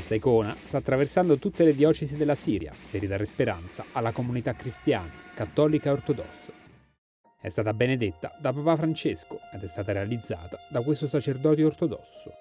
Questa icona sta attraversando tutte le diocesi della Siria per ridare speranza alla comunità cristiana, cattolica e ortodossa. È stata benedetta da Papa Francesco ed è stata realizzata da questo sacerdote ortodosso.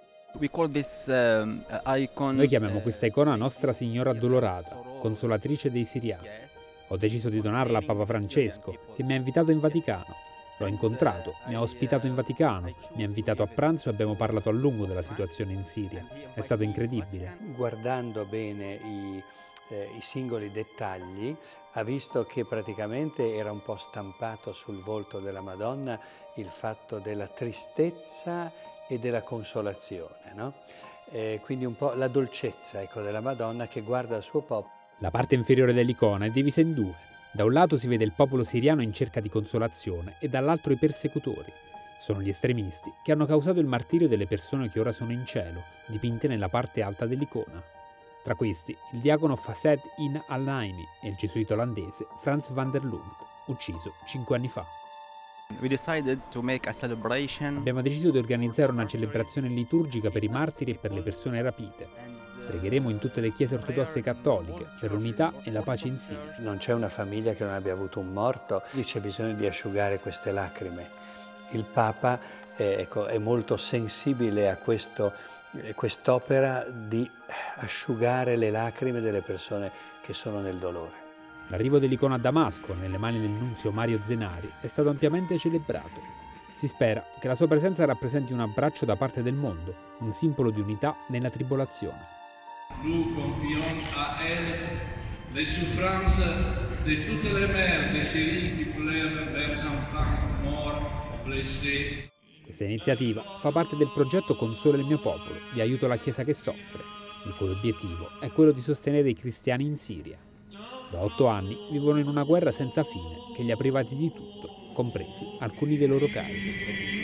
Noi chiamiamo questa icona Nostra Signora Addolorata, consolatrice dei siriani. Ho deciso di donarla a Papa Francesco, che mi ha invitato in Vaticano. L'ho incontrato, mi ha ospitato in Vaticano, mi ha invitato a pranzo e abbiamo parlato a lungo della situazione in Siria. È stato incredibile. Guardando bene i singoli dettagli, ha visto che praticamente era un po' stampato sul volto della Madonna il fatto della tristezza e della consolazione, no? Quindi un po' la dolcezza, ecco, della Madonna che guarda il suo popolo. La parte inferiore dell'icona è divisa in due. Da un lato si vede il popolo siriano in cerca di consolazione e dall'altro i persecutori. Sono gli estremisti che hanno causato il martirio delle persone che ora sono in cielo, dipinte nella parte alta dell'icona. Tra questi il diacono Fased In Al-Naimi e il gesuita olandese Frans van der Lugt, ucciso 5 anni fa. Abbiamo deciso di organizzare una celebrazione liturgica per i martiri e per le persone rapite. Pregheremo in tutte le chiese ortodosse cattoliche per l'unità e la pace in Siria. Non c'è una famiglia che non abbia avuto un morto, c'è bisogno di asciugare queste lacrime. Il Papa è molto sensibile a quest'opera di asciugare le lacrime delle persone che sono nel dolore. L'arrivo dell'icona a Damasco, nelle mani del nunzio Mario Zenari, è stato ampiamente celebrato. Si spera che la sua presenza rappresenti un abbraccio da parte del mondo, un simbolo di unità nella tribolazione. Nous confions à elle les souffrances de toutes les mères de Syrie qui pleurent leurs enfants morts ou blessés. Questa iniziativa fa parte del progetto Consola il mio popolo, di aiuto alla Chiesa che soffre, il cui obiettivo è quello di sostenere i cristiani in Siria. Da 8 anni vivono in una guerra senza fine che li ha privati di tutto, compresi alcuni dei loro cari.